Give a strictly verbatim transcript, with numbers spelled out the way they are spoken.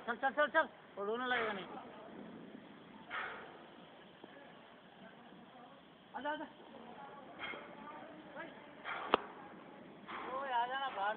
चल चल चल चल, वो रोने लगेगा नहीं। आजा आजा।